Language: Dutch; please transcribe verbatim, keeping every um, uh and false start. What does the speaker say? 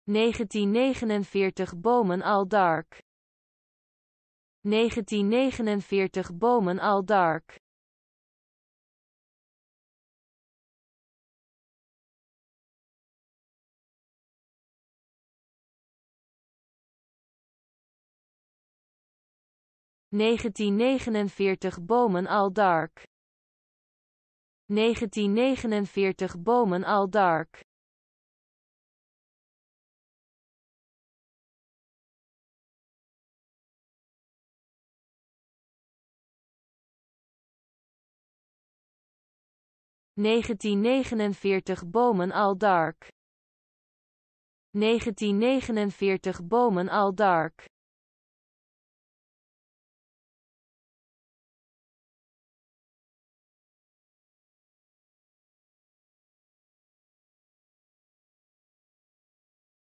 negentien negenenveertig Bomen All Dark. negentien negenenveertig Bomen All Dark. negentien negenenveertig Bomen All Dark. negentien negenenveertig Bomen All Dark. negentien negenenveertig Bomen All Dark. negentien negenenveertig Bomen All Dark.